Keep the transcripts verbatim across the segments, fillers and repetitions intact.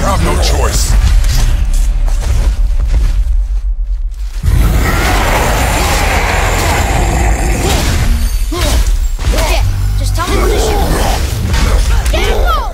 have no choice. Okay, just tell me where to shoot. Careful!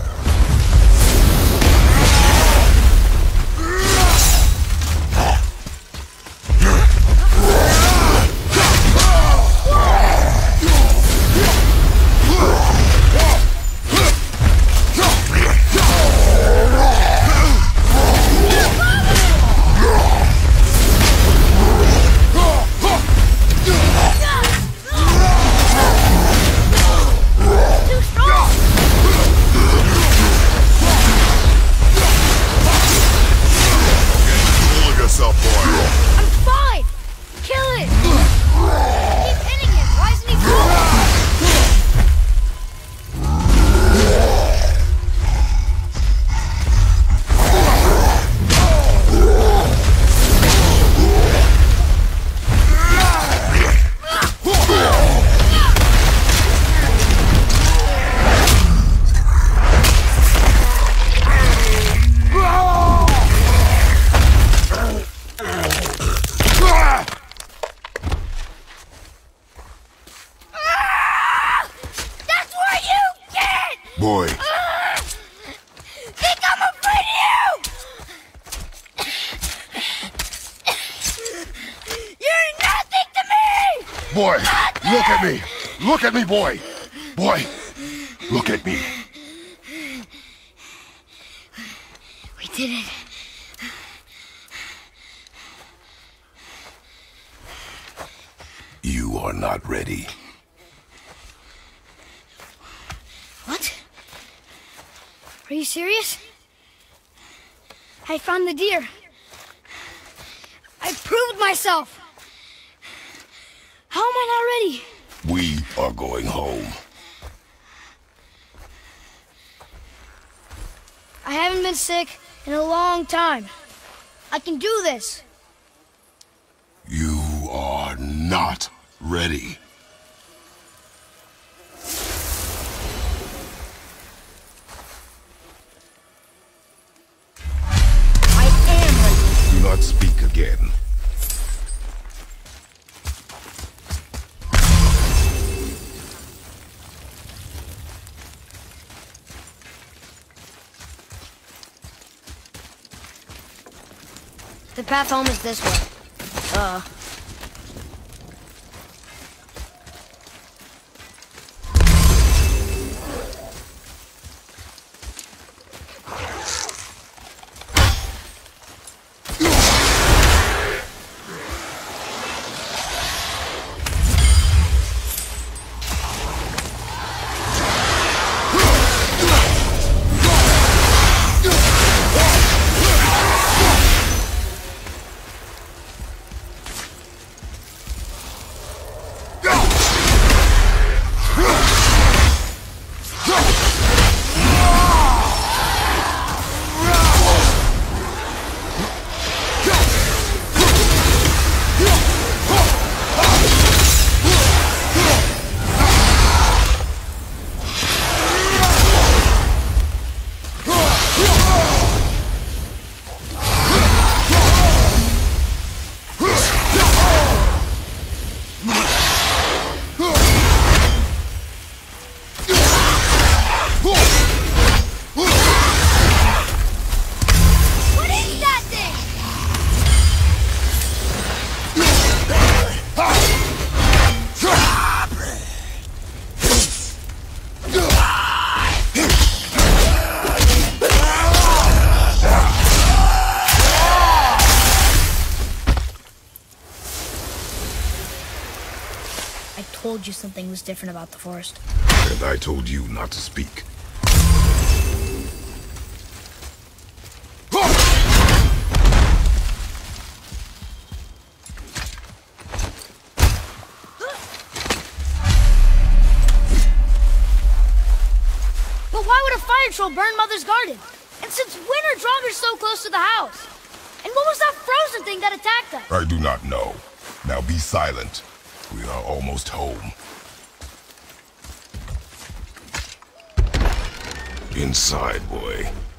Boy. Uh, think I'm afraid of you! You're nothing to me! Boy, nothing! Look at me! Look at me, boy! Boy, look at me. We did it. You are not ready. What? Are you serious? I found the deer. I proved myself. How am I not ready? We are going home. I haven't been sick in a long time. I can do this. You are not ready. Do not speak again. The path home is this way. Uh. I told you something was different about the forest. And I told you not to speak. But why would a fire troll burn Mother's garden? And since when are joggers so close to the house? And what was that frozen thing that attacked us? I do not know. Now be silent. We are almost home. Inside, boy.